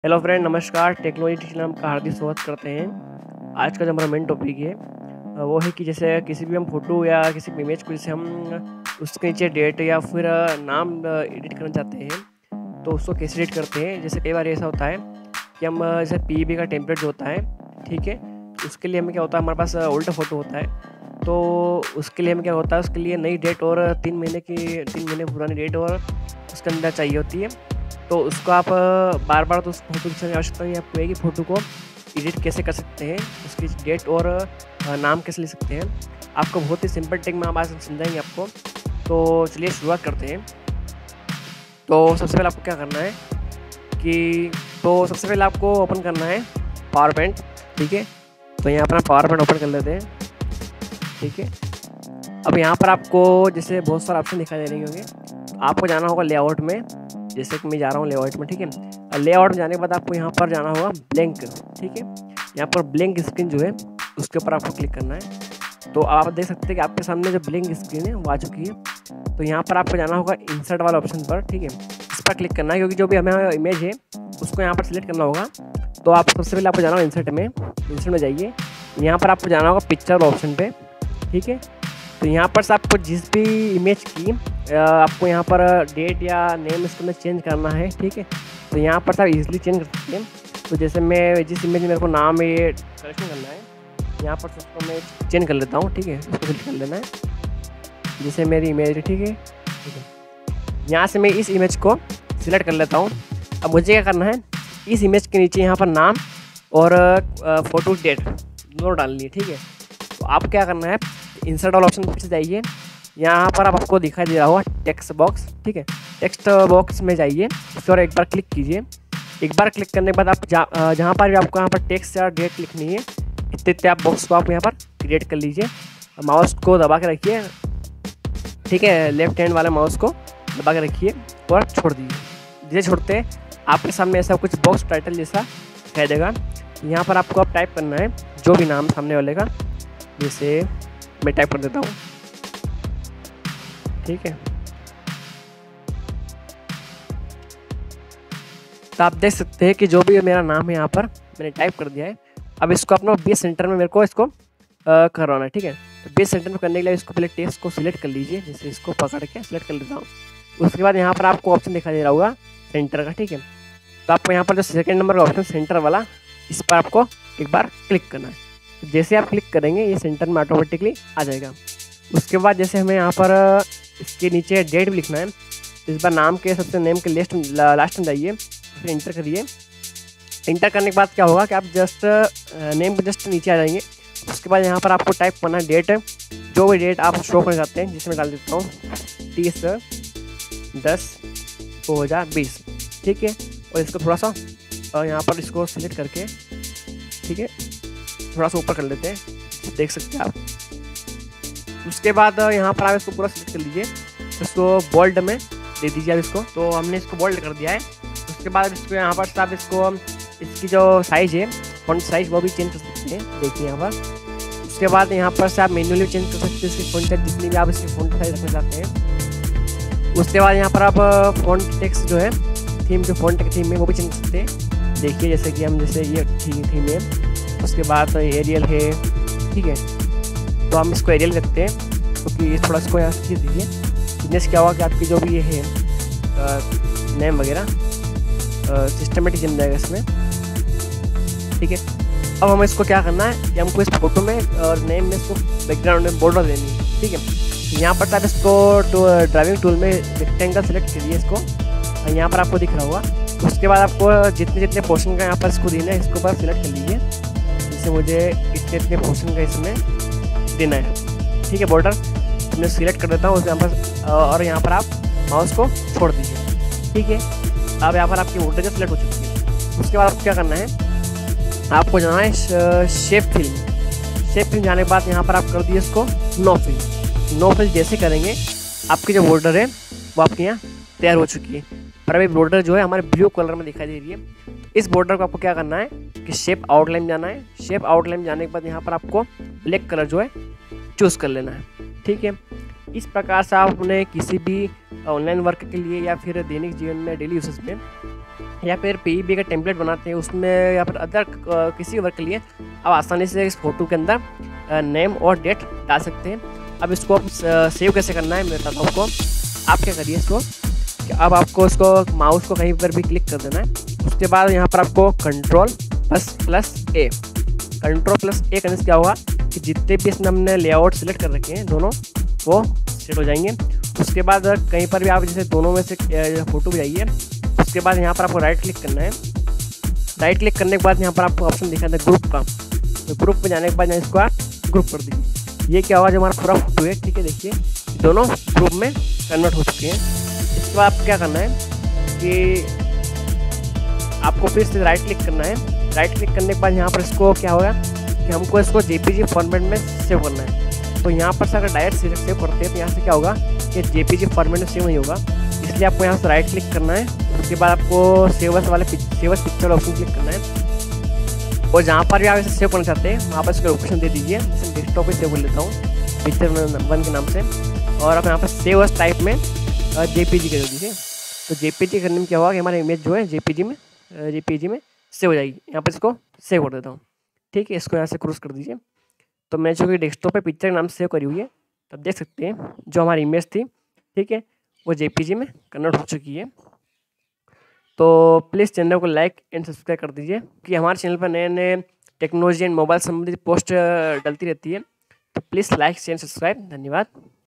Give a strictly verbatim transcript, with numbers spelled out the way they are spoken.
Hello friend, नमस्कार। Technology teacher नाम का हार्दिक स्वागत करते हैं। आज का जो हमारा मेन टॉपिक है वो है कि जैसे किसी भी हम फोटो या किसी भी इमेज को जैसे हम उसके नीचे डेट या फिर नाम एडिट करना चाहते हैं तो उसको कैसे एडिट करते हैं। जैसे कई बार ऐसा होता है कि हम जैसे पीईबी का टेम्पलेट जो होता है, ठीक है, उसके लिए हमें क्या होता है, हमारे पास ओल्ड फोटो होता है, तो उसके लिए हमें क्या होता है, उसके लिए नई डेट और तीन महीने की तीन महीने पुरानी डेट और उसके अंदर चाहिए होती है। तो उसको आप बार बार तो उस फोटो की आवश्यकता नहीं आपको है कि फ़ोटो को एडिट कैसे कर सकते हैं, उसकी डेट और नाम कैसे ले सकते हैं। आपको बहुत ही सिंपल टेक में हम आज समझाएंगे आपको। तो चलिए शुरुआत करते हैं। तो सबसे पहले आपको क्या करना है कि तो सबसे पहले आपको ओपन करना है पावर पॉइंट, ठीक है। तो यहाँ पर आप पावर पॉइंट ओपन कर लेते हैं, ठीक है। अब यहाँ पर आपको जैसे बहुत सारे ऑप्शन दिखाई दे रहे होंगे। आपको जाना होगा लेआउट में, जैसे कि मैं जा रहा हूँ लेआउट में, ठीक है। लेआउट में जाने के बाद आपको यहाँ पर जाना होगा ब्लैंक, ठीक है। यहाँ पर ब्लैंक स्क्रीन जो है उसके ऊपर आपको क्लिक करना है। तो आप देख सकते हैं कि आपके सामने जो ब्लैंक स्क्रीन है वो आ चुकी है। तो यहाँ पर आपको जाना होगा इंसर्ट वाला ऑप्शन पर, ठीक है। इस पर क्लिक करना है क्योंकि जो भी हमें इमेज है उसको यहाँ पर सिलेक्ट करना होगा। तो आप सबसे पहले आपको जाना होगा इंसर्ट में, इंसर्ट में जाइए। यहाँ पर आपको जाना होगा पिक्चर ऑप्शन पे, ठीक है। तो यहाँ पर से आपको जिस भी इमेज की आपको यहाँ पर डेट या नेम इसको में चेंज करना है, ठीक है। तो यहाँ पर सब इजीली चेंज कर सकते हैं। तो जैसे मैं जिस इमेज में मेरे को नाम है ये करेक्शन करना है, यहाँ पर उसको मैं चेंज कर लेता हूँ, ठीक है। इसको क्लिक कर लेना है, जैसे मेरी इमेज है, ठीक है, ठीक है। यहाँ से मैं इस इमेज को सिलेक्ट कर लेता हूँ। अब मुझे क्या करना है, इस इमेज के नीचे यहाँ पर नाम और फोटो डेट दोनों डालनी है, ठीक है। तो आप क्या करना है, इंसर्ट वाला ऑप्शन पर जाइए। यहाँ पर आप आपको दिखाई दे रहा होगा टेक्स्ट बॉक्स, ठीक है। टेक्स्ट बॉक्स में जाइए, इस पर एक बार क्लिक कीजिए। एक बार क्लिक करने के बाद आप जहाँ जहाँ पर भी आपको यहाँ पर टेक्स्ट या डेट लिखनी है, इतने इतने आप बॉक्स को आप यहाँ पर क्रिएट कर लीजिए। माउस को दबा के रखिए, ठीक है, लेफ्ट हैंड वाले माउस को दबा के रखिए और छोड़ दीजिए। जैसे छोड़ते आपके सामने ऐसा कुछ बॉक्स टाइटल जैसा दिखाई देगा। यहाँ पर आपको आप टाइप करना है जो भी नाम सामने वाले का। जैसे मैं टाइप कर देता हूँ, ठीक है। तो आप देख सकते हैं कि जो भी मेरा नाम है यहाँ पर मैंने टाइप कर दिया है। अब इसको अपना बेस सेंटर में मेरे को इसको करवाना है, ठीक है। तो बेस सेंटर में करने के लिए इसको पहले टेक्स्ट को सिलेक्ट कर लीजिए, जैसे इसको पकड़ के सिलेक्ट कर लेता हूँ। उसके बाद यहाँ पर आपको ऑप्शन दिखाई दे रहा होगा सेंटर का, ठीक है। तो आपको यहाँ पर जो सेकेंड नंबर का ऑप्शन सेंटर वाला, इस पर आपको एक बार क्लिक करना है। तो जैसे आप क्लिक करेंगे ये सेंटर में ऑटोमेटिकली आ जाएगा। उसके बाद जैसे हमें यहाँ पर इसके नीचे डेट भी लिखना है, इस बार नाम के सबसे नेम के लिस्ट लास्ट में जाइए, फिर इंटर करिए। इंटर करने के बाद क्या होगा कि आप जस्ट नेम के जस्ट नीचे आ जाएंगे। उसके बाद यहाँ पर आपको टाइप करना है डेट, जो भी डेट आप शो करना चाहते हैं, जिसमें डाल देता हूँ तीस दस दो हज़ार बीस, ठीक है। और इसको थोड़ा सा और यहाँ पर इसको सिलेक्ट करके, ठीक है, थोड़ा सा ऊपर कर लेते हैं, देख सकते हैं आप। उसके बाद यहाँ पर आप इसको पूरा सिलेक्ट कर लीजिए, इसको बोल्ड में दे दीजिए आप इसको। तो हमने इसको बोल्ड कर दिया है। उसके बाद इसको यहाँ पर आप इसको इसकी जो साइज़ है, फॉन्ट साइज़, वो भी चेंज कर सकते हैं, देखिए यहाँ पर। उसके बाद यहाँ पर से आप मैन्युअली चेंज कर सकते हैं इसकी फॉन्ट साइज, जितनी भी आप इसकी फॉन्ट साइज रखना चाहते हैं। उसके बाद यहाँ पर आप फॉन्ट टेक्स्ट जो है, थीम जो फॉन्ट की थीम है वो भी चेंज कर सकते हैं। देखिए जैसे कि हम जैसे ये थीम है, उसके बाद एरियल है, ठीक है। तो हम इसको एरियल रखते हैं क्योंकि तो थोड़ा इसको यहाँ से दीजिए। इससे क्या होगा कि आपकी जो भी ये है नेम वगैरह सिस्टमेटिक जम जाएगा इसमें, ठीक है। अब हमें इसको क्या करना है कि हमको इस फोटो में और नेम में इसको बैकग्राउंड में बॉर्डर देनी है, ठीक है। यहाँ पर आप इसको ड्राइविंग टूल में रेक्टेंगल सेलेक्ट करिए इसको, यहाँ पर आपको दिख रहा होगा। उसके बाद आपको जितने जितने पोर्शन का यहाँ पर इसको देना है, इसको पर सिलेक्ट कर लीजिए। जैसे मुझे इतने इतने पोर्शन का इसमें देना है, ठीक है, बॉर्डर। तो मैं सिलेक्ट कर देता हूँ उस यहाँ पर, और यहाँ पर आप माउस को छोड़ दीजिए, ठीक है। अब यहाँ पर आपकी बॉर्डर जो सिलेक्ट हो चुकी है। उसके बाद आपको क्या करना है, आपको जाना है शेप फिल्म। शेप फिल्म जाने के बाद यहाँ पर आप कर दिए इसको नो फिल। नो फिल जैसे करेंगे आपकी जो बॉर्डर है वो आपके यहाँ तैयार हो चुकी है। पर अभी बॉर्डर जो है हमारे ब्लू कलर में दिखाई दे रही है। इस बॉर्डर को आपको क्या करना है कि शेप आउटलाइन जाना है। शेप आउटलाइन जाने के बाद यहाँ पर आपको ब्लैक कलर जो है चूज़ कर लेना है, ठीक है। इस प्रकार से आप अपने किसी भी ऑनलाइन वर्क के लिए या फिर दैनिक जीवन में डेली यूसेज में या फिर पीईबी का टेम्पलेट बनाते हैं उसमें या फिर अदर किसी वर्क के लिए आप आसानी से इस फोटो के अंदर नेम और डेट डाल सकते हैं। अब इसको आप सेव कैसे करना है मैं बताता हूँ आपको। आप क्या करिए इसको कि अब आपको इसको माउस को कहीं पर भी क्लिक कर देना है। उसके बाद यहाँ पर आपको control plus plus A control plus A करने से क्या होगा कि जितने भी इसमें हमने लेआउट सेलेक्ट कर रखे हैं दोनों वो सेट हो जाएंगे। उसके बाद कहीं पर भी आप जैसे दोनों में से फ़ोटो भी जाइए। उसके बाद यहाँ पर आपको राइट क्लिक करना है। राइट क्लिक करने के बाद यहाँ पर आपको ऑप्शन दिखा था ग्रुप का, तो ग्रुप में जाने के बाद यहाँ इसको आप ग्रुप कर दीजिए। ये क्या होगा जो हमारा पूरा फोटो है, ठीक है, देखिए दोनों ग्रुप में कन्वर्ट हो चुके हैं। इसके बाद आपको क्या करना है कि आपको फिर से राइट क्लिक करना है। राइट क्लिक करने के बाद यहाँ पर इसको क्या होगा कि हमको इसको जेपीजी फॉर्मेट में सेव करना है। तो यहाँ पर से अगर डायरेक्ट सेव करते हैं तो यहाँ से क्या होगा कि जेपीजी फॉर्मेट में सेव नहीं होगा, इसलिए आपको यहाँ से राइट क्लिक करना है। उसके बाद आपको सेवस वाले सेवस पिक्चर ऑप्शन क्लिक करना है और जहाँ पर भी आप इसे सेव करना चाहते हैं वहाँ पर इसका लोकेशन दे दीजिए। जैसे डेस्कटॉप पे सेव कर लेता हूँ पिक्चर वन के नाम से, और आप यहाँ पर सेवस टाइप में जेपीजी कर दीजिए। तो जेपीजी करने में क्या होगा कि हमारा इमेज जो है जेपीजी में जेपीजी में सेव हो जाएगी। यहाँ पर इसको सेव कर देता हूँ, ठीक है। इसको यहाँ से क्रूज कर दीजिए। तो मैं जो कि डेस्कटॉप पे पिक्चर के नाम से सेव करी हुई है, तब देख सकते हैं जो हमारी इमेज थी, ठीक है, वो जेपीजी में कन्वर्ट हो चुकी है। तो प्लीज़ चैनल को लाइक एंड सब्सक्राइब कर दीजिए कि हमारे चैनल पर नए नए टेक्नोलॉजी एंड मोबाइल संबंधित पोस्ट डलती रहती है। तो प्लीज़ लाइक शेयर सब्सक्राइब। धन्यवाद।